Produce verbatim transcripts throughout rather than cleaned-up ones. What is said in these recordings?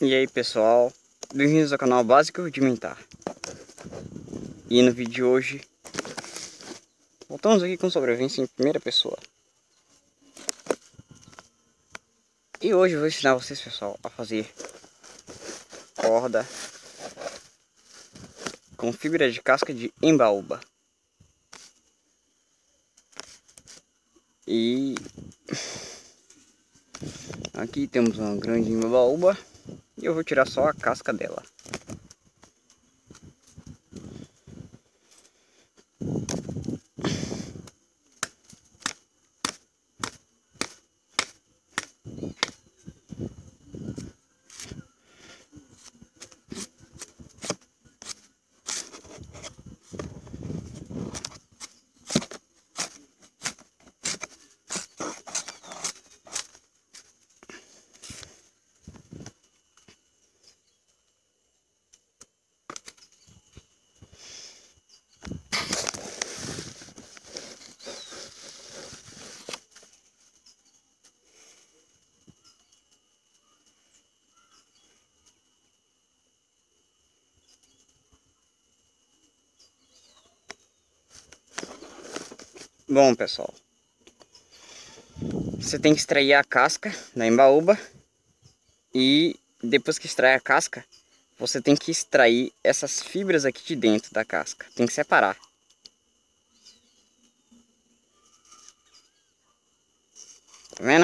E aí pessoal, bem-vindos ao canal Básico Rudimentar. E no vídeo de hoje, voltamos aqui com sobrevivência em primeira pessoa. E hoje eu vou ensinar vocês, pessoal, a fazer corda com fibra de casca de embaúba. E aqui temos uma grande embaúba e eu vou tirar só a casca dela. Bom pessoal, você tem que extrair a casca da embaúba e depois que extrair a casca, você tem que extrair essas fibras aqui de dentro da casca, tem que separar. Tá vendo?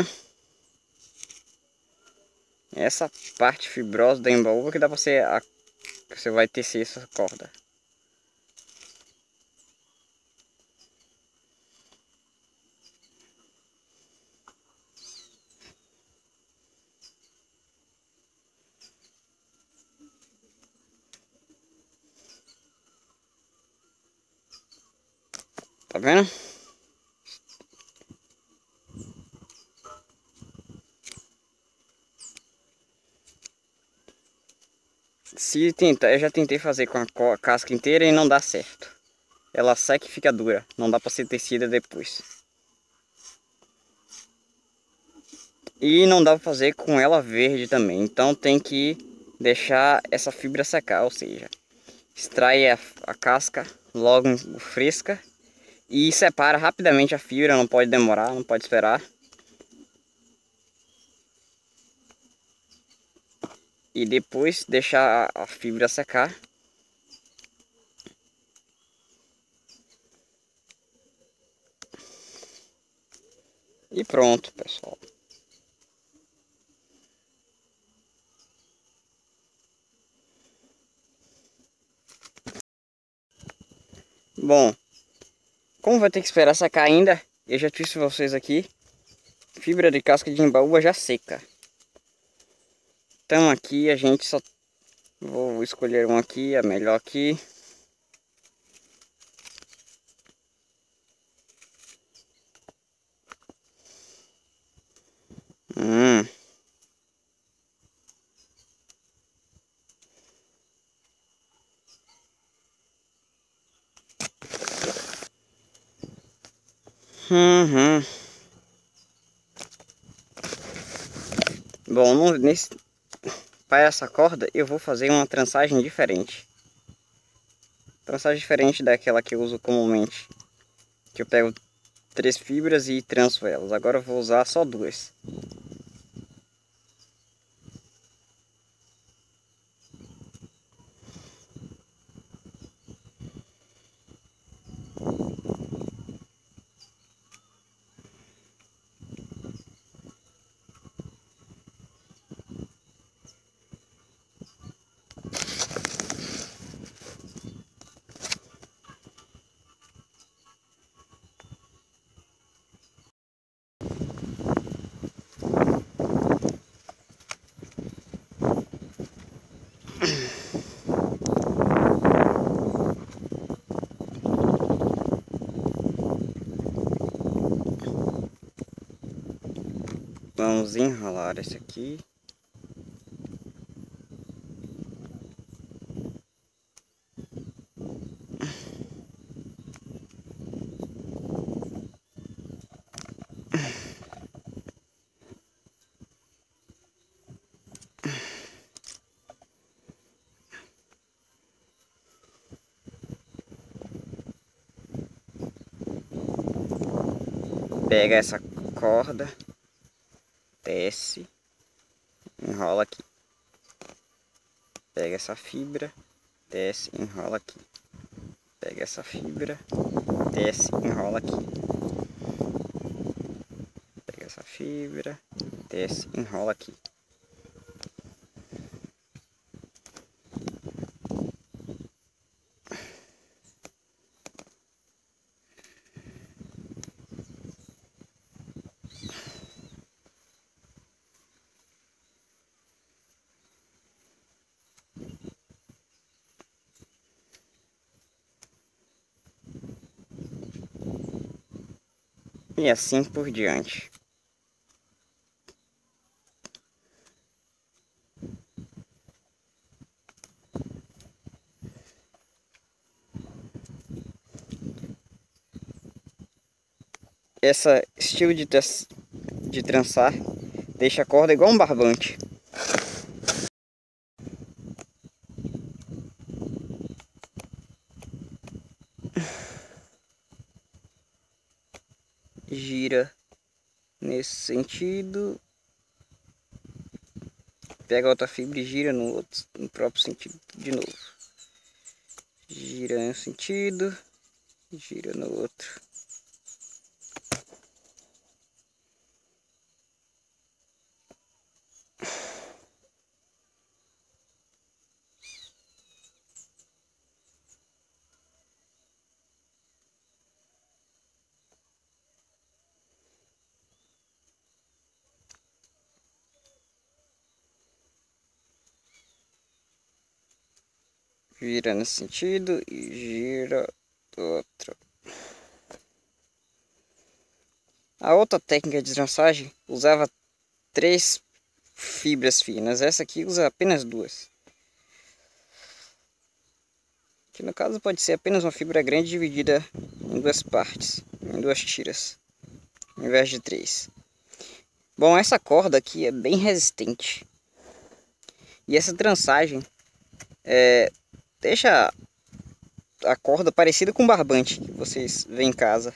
Essa parte fibrosa da embaúba que dá pra você, a, que você vai tecer essa corda. Tá vendo? Se tentar, eu já tentei fazer com a casca inteira e não dá certo. Ela seca e fica dura, não dá pra ser tecida depois. E não dá pra fazer com ela verde também, então tem que deixar essa fibra secar, ou seja, extrai a, a casca logo fresca e separa rapidamente a fibra, não pode demorar, não pode esperar. E depois deixar a fibra secar. E pronto, pessoal. Bom, como vai ter que esperar secar ainda, eu já disse vocês aqui, fibra de casca de embaúba já seca. Então aqui a gente só vou escolher um aqui, a melhor aqui. Hum. Uhum. Bom, no, nesse, para essa corda eu vou fazer uma trançagem diferente. Trançagem diferente daquela que eu uso comumente. Que eu pego três fibras e tranço elas. Agora eu vou usar só duas. Vamos enrolar esse aqui. Pega essa corda, desce, enrola aqui. Pega essa fibra, desce, enrola aqui. Pega essa fibra, desce, enrola aqui. Pega essa fibra, desce, enrola aqui. E assim por diante. Esse estilo de, de trançar deixa a corda igual um barbante. Gira nesse sentido. Pega a outra fibra e gira no, outro, no próprio sentido de novo. Gira em um sentido, gira no outro. Gira nesse sentido e gira do outro. A outra técnica de trançagem usava três fibras finas. Essa aqui usa apenas duas. Que no caso pode ser apenas uma fibra grande dividida em duas partes, em duas tiras, ao invés de três. Bom, essa corda aqui é bem resistente. E essa trançagem é, deixa a corda parecida com um barbante que vocês veem em casa.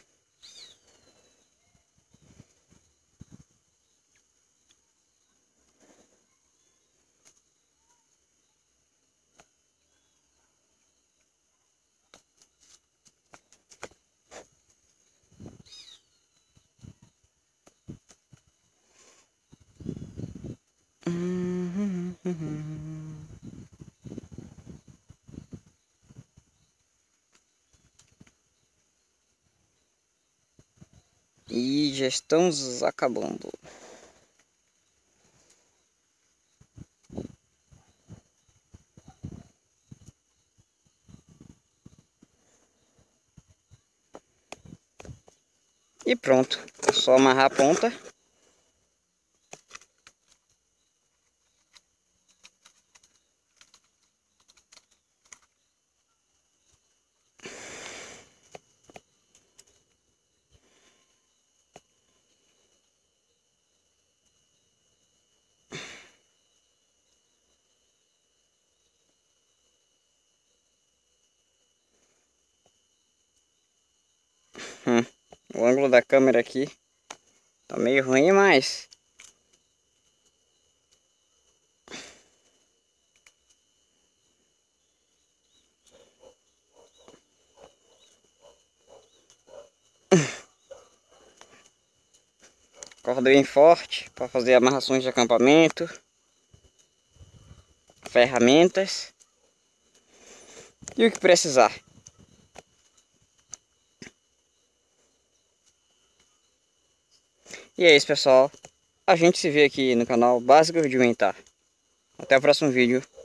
E já estamos acabando. E pronto, é só amarrar a ponta. Hum, o ângulo da câmera aqui tá meio ruim, mas corda bem forte para fazer amarrações de acampamento, ferramentas e o que precisar. E é isso, pessoal. A gente se vê aqui no canal Básico Rudimentar. Até o próximo vídeo.